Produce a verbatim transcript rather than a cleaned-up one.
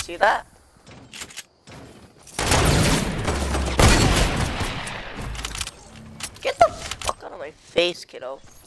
See that? Get the fuck out of my face, kiddo.